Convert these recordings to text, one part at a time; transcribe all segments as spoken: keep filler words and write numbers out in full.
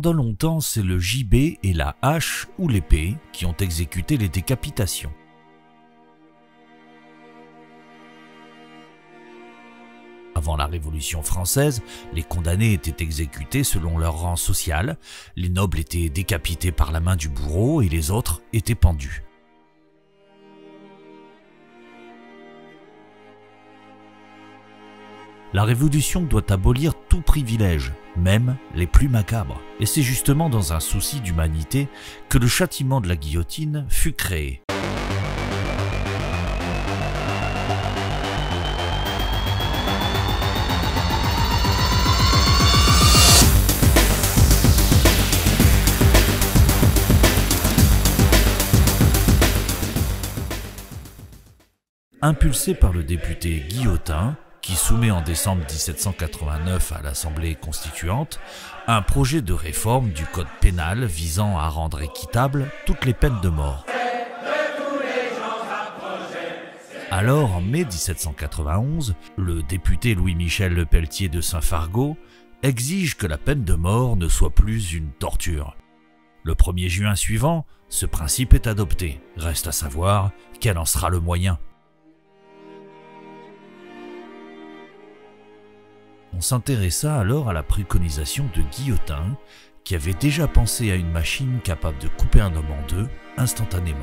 Pendant longtemps, c'est le gibet et la hache ou l'épée qui ont exécuté les décapitations. Avant la Révolution française, les condamnés étaient exécutés selon leur rang social, les nobles étaient décapités par la main du bourreau et les autres étaient pendus. La Révolution doit abolir tout privilège, même les plus macabres. Et c'est justement dans un souci d'humanité que le châtiment de la guillotine fut créé. Impulsé par le député Guillotin, qui soumet en décembre mille sept cent quatre-vingt-neuf à l'Assemblée constituante un projet de réforme du code pénal visant à rendre équitables toutes les peines de mort. Alors, en mai mille sept cent quatre-vingt-onze, le député Louis-Michel Lepelletier de Saint-Fargeau exige que la peine de mort ne soit plus une torture. Le premier juin suivant, ce principe est adopté. Reste à savoir quel en sera le moyen. On s'intéressa alors à la préconisation de Guillotin, qui avait déjà pensé à une machine capable de couper un homme en deux instantanément.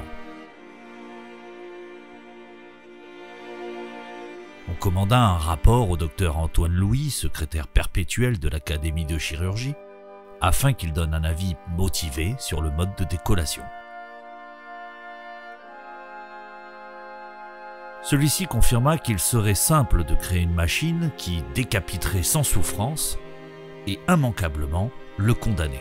On commanda un rapport au docteur Antoine Louis, secrétaire perpétuel de l'Académie de chirurgie, afin qu'il donne un avis motivé sur le mode de décollation. Celui-ci confirma qu'il serait simple de créer une machine qui décapiterait sans souffrance et immanquablement le condamné.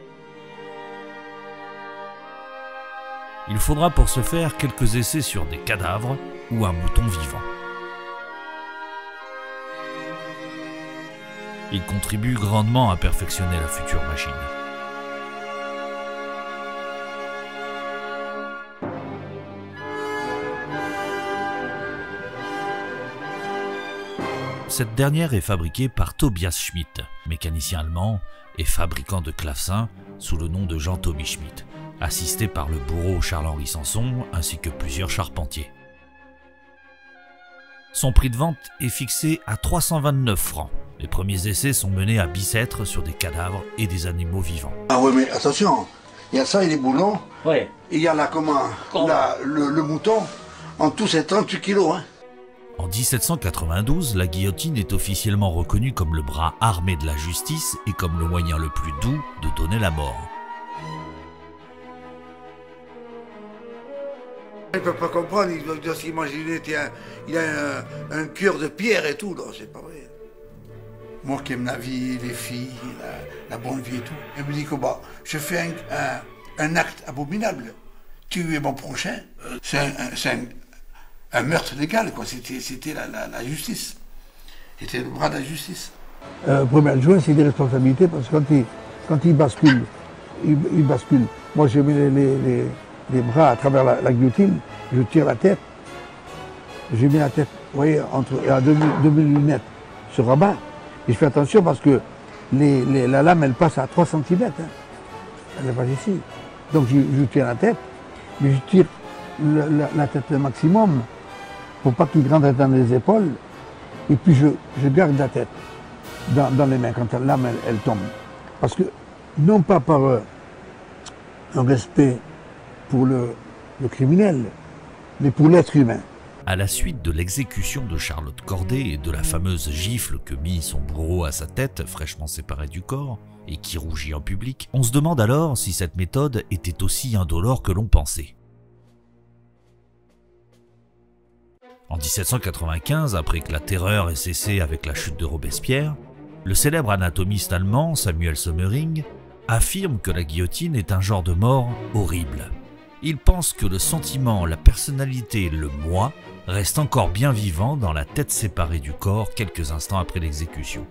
Il faudra pour ce faire quelques essais sur des cadavres ou un mouton vivant. Il contribue grandement à perfectionner la future machine. Cette dernière est fabriquée par Tobias Schmidt, mécanicien allemand et fabricant de clavecins sous le nom de Jean-Thomy Schmidt, assisté par le bourreau Charles-Henri Sanson ainsi que plusieurs charpentiers. Son prix de vente est fixé à trois cent vingt-neuf francs. Les premiers essais sont menés à Bicêtre sur des cadavres et des animaux vivants. Ah oui, mais attention, il y a ça et les boulons, ouais. Et il y a là, comment, là, le, le mouton, en tout c'est trente-huit kilos. Hein. En mille sept cent quatre-vingt-douze, la guillotine est officiellement reconnue comme le bras armé de la justice et comme le moyen le plus doux de donner la mort. Il ne peut pas comprendre, il doit s'imaginer qu'il a un, un cœur de pierre et tout, non, c'est pas vrai. Moi qui aime la vie, les filles, la, la bonne vie et tout, elle me dit que bah, je fais un, un, un acte abominable. Tuer mon prochain, c'est un, un, un, un meurtre légal, quoi. C'était la, la, la justice. C'était le bras de la justice. Euh, premier adjoint, c'est des responsabilités parce que quand il, quand il bascule, il, il bascule. Moi, je mets les, les, les, les bras à travers la, la guillotine, je tire la tête, je mets la tête, vous voyez, entre à deux lunettes sur rabat. Et je fais attention parce que les, les, la lame, elle passe à trois centimètres. Hein. Elle passe ici. Donc je, je tire la tête, mais je tire le, la, la tête le maximum pour pas qu'il rentre dans les épaules. Et puis je, je garde la tête dans, dans les mains quand la lame, elle, elle tombe. Parce que, non pas par euh, un respect pour le, le criminel, mais pour l'être humain. À la suite de l'exécution de Charlotte Corday et de la fameuse gifle que mit son bourreau à sa tête, fraîchement séparée du corps, et qui rougit en public, on se demande alors si cette méthode était aussi indolore que l'on pensait. En mille sept cent quatre-vingt-quinze, après que la terreur ait cessé avec la chute de Robespierre, le célèbre anatomiste allemand Samuel Sommering affirme que la guillotine est un genre de mort horrible. Il pense que le sentiment, la personnalité, le moi reste encore bien vivant dans la tête séparée du corps quelques instants après l'exécution.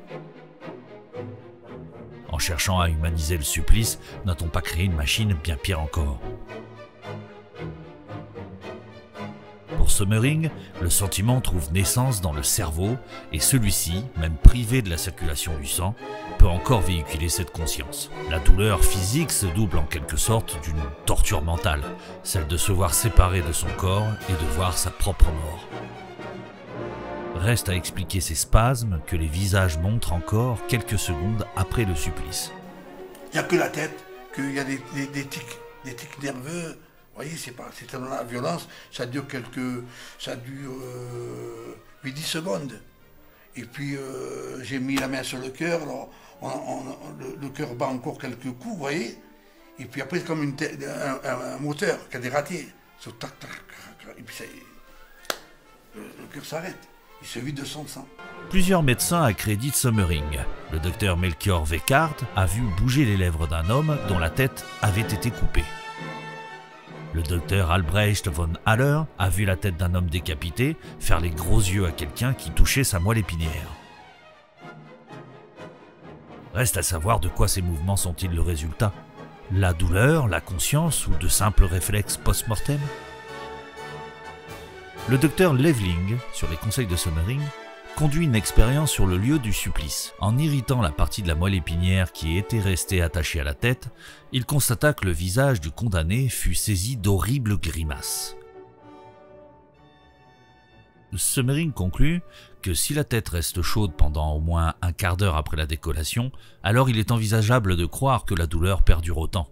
En cherchant à humaniser le supplice, n'a-t-on pas créé une machine bien pire encore? Pour Sommering, le sentiment trouve naissance dans le cerveau et celui-ci, même privé de la circulation du sang, peut encore véhiculer cette conscience. La douleur physique se double en quelque sorte d'une torture mentale, celle de se voir séparé de son corps et de voir sa propre mort. Reste à expliquer ces spasmes que les visages montrent encore quelques secondes après le supplice. Il n'y a que la tête, qu'il y a des, des, des tics, des tics nerveux. Vous voyez, c'est pas, c'est tellement la violence, ça dure quelques, ça dure euh, huit dix secondes. Et puis euh, j'ai mis la main sur le cœur, alors on, on, le, le cœur bat encore quelques coups, vous voyez. Et puis après c'est comme une tête, un, un, un moteur qui a dératé. So, tac, tac, tac, et puis ça, le, le cœur s'arrête, il se vide de son sang. Plusieurs médecins accréditent Sommering. Le docteur Melchior Weckhardt a vu bouger les lèvres d'un homme dont la tête avait été coupée. Le docteur Albrecht von Haller a vu la tête d'un homme décapité faire les gros yeux à quelqu'un qui touchait sa moelle épinière. Reste à savoir de quoi ces mouvements sont-ils le résultat. La douleur, la conscience ou de simples réflexes post-mortem? Le docteur Levling, sur les conseils de Sommering, conduit une expérience sur le lieu du supplice. En irritant la partie de la moelle épinière qui était restée attachée à la tête, il constata que le visage du condamné fut saisi d'horribles grimaces. Sommering conclut que si la tête reste chaude pendant au moins un quart d'heure après la décollation, alors il est envisageable de croire que la douleur perdure autant.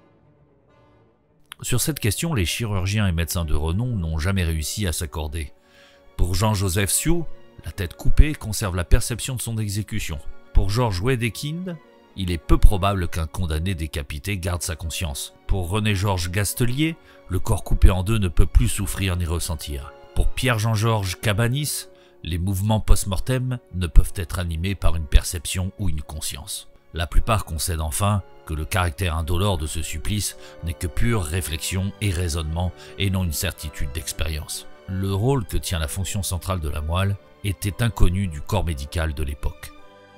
Sur cette question, les chirurgiens et médecins de renom n'ont jamais réussi à s'accorder. Pour Jean-Joseph Sioux, la tête coupée conserve la perception de son exécution. Pour Georges Wedekind, il est peu probable qu'un condamné décapité garde sa conscience. Pour René-Georges Gastelier, le corps coupé en deux ne peut plus souffrir ni ressentir. Pour Pierre-Jean-Georges Cabanis, les mouvements post-mortem ne peuvent être animés par une perception ou une conscience. La plupart concèdent enfin que le caractère indolore de ce supplice n'est que pure réflexion et raisonnement et non une certitude d'expérience. Le rôle que tient la fonction centrale de la moelle était inconnu du corps médical de l'époque.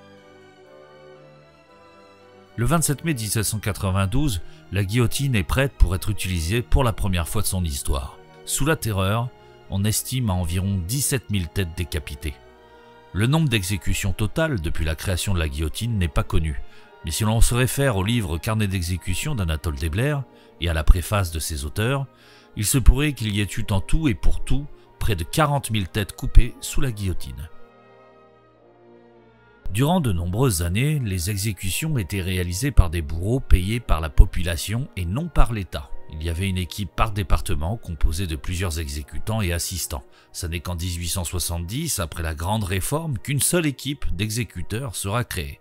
Le vingt-sept mai mille sept cent quatre-vingt-douze, la guillotine est prête pour être utilisée pour la première fois de son histoire. Sous la terreur, on estime à environ dix-sept mille têtes décapitées. Le nombre d'exécutions totales depuis la création de la guillotine n'est pas connu, mais si l'on se réfère au livre Carnet d'exécution d'Anatole Debler et à la préface de ses auteurs, il se pourrait qu'il y ait eu en tout et pour tout près de quarante mille têtes coupées sous la guillotine. Durant de nombreuses années, les exécutions étaient réalisées par des bourreaux payés par la population et non par l'État. Il y avait une équipe par département composée de plusieurs exécutants et assistants. Ce n'est qu'en mille huit cent soixante-dix, après la grande réforme, qu'une seule équipe d'exécuteurs sera créée.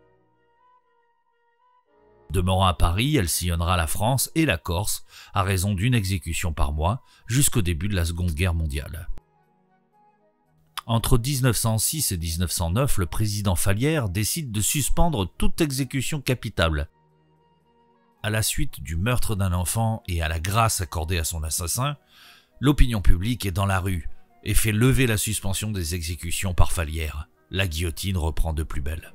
Demeurant à Paris, elle sillonnera la France et la Corse à raison d'une exécution par mois jusqu'au début de la Seconde Guerre mondiale. Entre mille neuf cent six et mille neuf cent neuf, le président Fallières décide de suspendre toute exécution capitale. À la suite du meurtre d'un enfant et à la grâce accordée à son assassin, l'opinion publique est dans la rue et fait lever la suspension des exécutions par Fallières. La guillotine reprend de plus belle.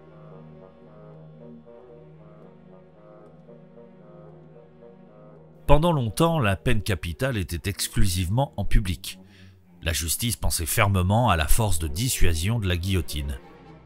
Pendant longtemps, la peine capitale était exclusivement en public. La justice pensait fermement à la force de dissuasion de la guillotine.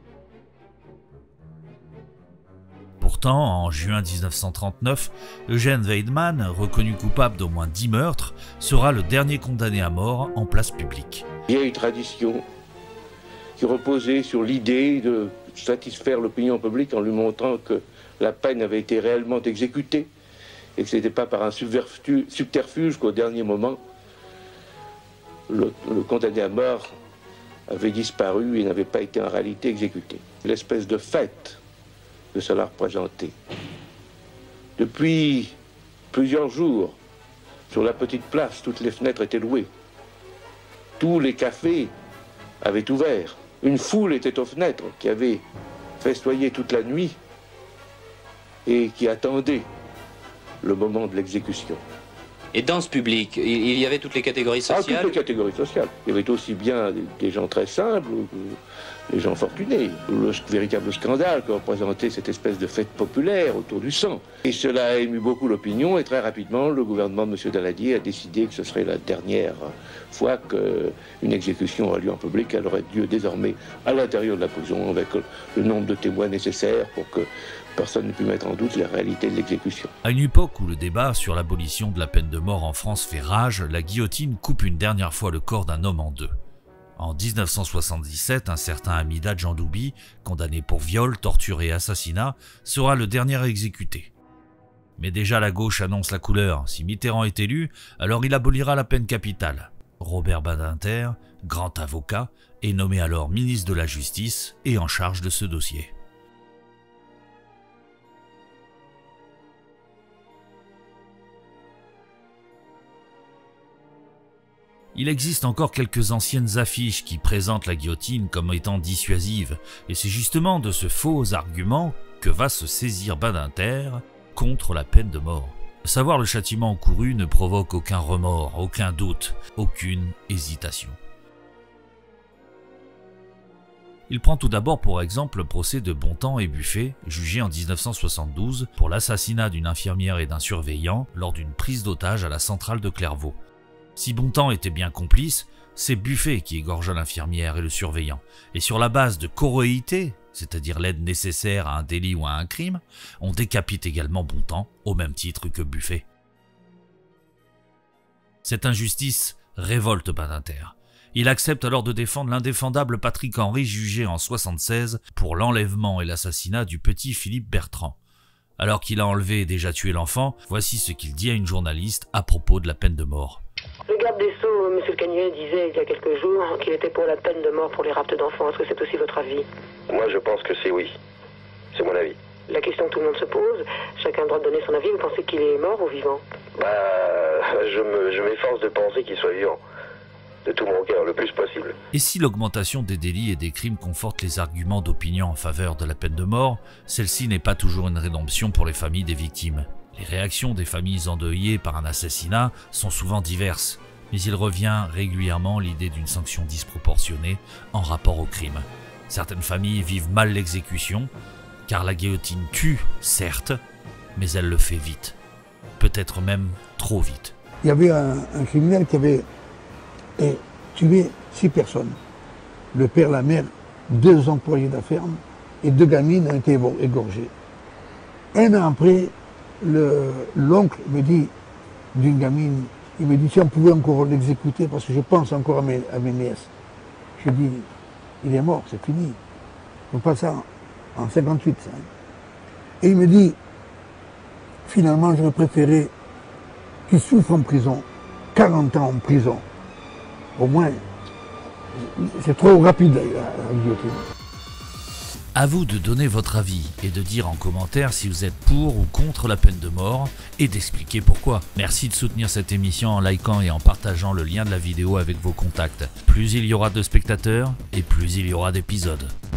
Pourtant, en juin mille neuf cent trente-neuf, Eugène Weidmann, reconnu coupable d'au moins dix meurtres, sera le dernier condamné à mort en place publique. Il y a une tradition qui reposait sur l'idée de satisfaire l'opinion publique en lui montrant que la peine avait été réellement exécutée et que ce n'était pas par un subterfuge qu'au dernier moment, le, le condamné à mort avait disparu et n'avait pas été en réalité exécuté. L'espèce de fête que cela représentait. Depuis plusieurs jours, sur la petite place, toutes les fenêtres étaient louées. Tous les cafés avaient ouvert. Une foule était aux fenêtres qui avait festoyé toute la nuit et qui attendait le moment de l'exécution. Et dans ce public, il y avait toutes les catégories sociales? Ah, toutes les catégories sociales. Il y avait aussi bien des gens très simples, les gens fortunés. Le véritable scandale que représentait cette espèce de fête populaire autour du sang. Et cela a ému beaucoup l'opinion et très rapidement, le gouvernement de M. Daladier a décidé que ce serait la dernière fois qu'une exécution aura lieu en public. Elle aurait lieu désormais à l'intérieur de la prison avec le nombre de témoins nécessaires pour que personne ne puisse mettre en doute la réalité de l'exécution. À une époque où le débat sur l'abolition de la peine de mort en France fait rage, la guillotine coupe une dernière fois le corps d'un homme en deux. En mille neuf cent soixante-dix-sept, un certain Amida Djandoubi, condamné pour viol, torture et assassinat, sera le dernier à exécuter. Mais déjà la gauche annonce la couleur. Si Mitterrand est élu, alors il abolira la peine capitale. Robert Badinter, grand avocat, est nommé alors ministre de la Justice et en charge de ce dossier. Il existe encore quelques anciennes affiches qui présentent la guillotine comme étant dissuasive, et c'est justement de ce faux argument que va se saisir Badinter contre la peine de mort. Savoir le châtiment encouru ne provoque aucun remords, aucun doute, aucune hésitation. Il prend tout d'abord pour exemple le procès de Bontemps et Buffet, jugé en mille neuf cent soixante-douze pour l'assassinat d'une infirmière et d'un surveillant lors d'une prise d'otage à la centrale de Clairvaux. Si Bontemps était bien complice, c'est Buffet qui égorgea l'infirmière et le surveillant, et sur la base de corroïté, c'est-à-dire l'aide nécessaire à un délit ou à un crime, on décapite également Bontemps au même titre que Buffet. Cette injustice révolte Badinter. Il accepte alors de défendre l'indéfendable Patrick Henry jugé en soixante-seize pour l'enlèvement et l'assassinat du petit Philippe Bertrand. Alors qu'il a enlevé et déjà tué l'enfant, voici ce qu'il dit à une journaliste à propos de la peine de mort. Le garde des Sceaux, M. le Cagnier, disait il y a quelques jours qu'il était pour la peine de mort pour les rapts d'enfants. Est-ce que c'est aussi votre avis? Moi, je pense que c'est oui. C'est mon avis. La question que tout le monde se pose, chacun a le droit de donner son avis. Vous pensez qu'il est mort ou vivant? Bah, je me, je m'efforce de penser qu'il soit vivant. De tout mon cœur, le plus possible. Et si l'augmentation des délits et des crimes conforte les arguments d'opinion en faveur de la peine de mort, celle-ci n'est pas toujours une rédemption pour les familles des victimes. Les réactions des familles endeuillées par un assassinat sont souvent diverses, mais il revient régulièrement l'idée d'une sanction disproportionnée en rapport au crime. Certaines familles vivent mal l'exécution, car la guillotine tue, certes, mais elle le fait vite. Peut-être même trop vite. Il y avait un, un criminel qui avait et tué six personnes. Le père, la mère, deux employés de la ferme et deux gamines ont été égorgées. Un an après, l'oncle me dit d'une gamine, il me dit si on pouvait encore l'exécuter parce que je pense encore à mes, à mes nièces. Je dis, il est mort, c'est fini. On passe ça en, en cinquante-huit. Ça. Et il me dit, finalement, j'aurais préféré qu'il souffre en prison, quarante ans en prison. Au moins, c'est trop rapide la, la guillotine. À vous de donner votre avis et de dire en commentaire si vous êtes pour ou contre la peine de mort et d'expliquer pourquoi. Merci de soutenir cette émission en likant et en partageant le lien de la vidéo avec vos contacts. Plus il y aura de spectateurs et plus il y aura d'épisodes.